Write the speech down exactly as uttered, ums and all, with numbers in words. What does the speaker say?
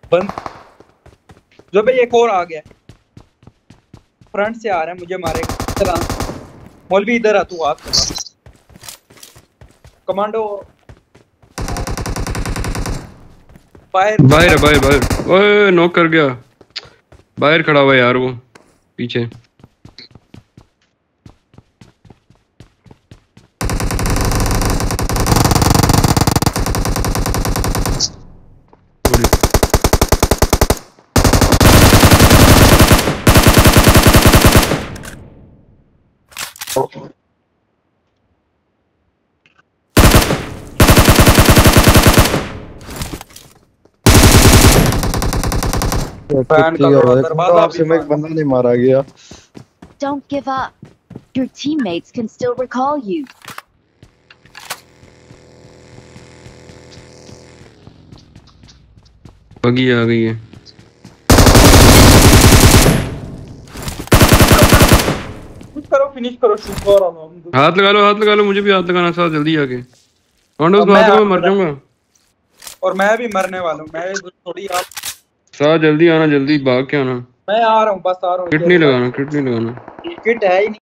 बंद जो भाई एक और आ गया, फ्रंट से आ रहा है, मुझे मारेगा। इधर आ मौलवी, इधर आ तू, हाथ लगा कमांडो। बाहर बाहर है, बाहर बाहर। ओए नॉक कर गया, बाहर खड़ा हुआ यार वो पीछे। फैन का थोड़ा दरवाजा भी में एक बंदा नहीं मारा गया। Don't give up. Your teammates can still recall you. बगी आ गई है। करो, फिनिश करो, शुक्र अल्लाह। हाथ लगा लो, हाथ लगा लो, मुझे भी हाथ लगाना साथ, जल्दी आके। कमांडो अब को मैं हाथ लगा, हाथ मर लगा- जाऊंगा। और मैं भी मरने वाला हूँ, मैं थोड़ी आप साथ जल्दी आना, जल्दी भाग के आना। मैं आ रहा हूँ, बस आ रहा हूँ किट तेरे नहीं साथ। लगाना, किट नहीं लगाना। किट है ही नहीं।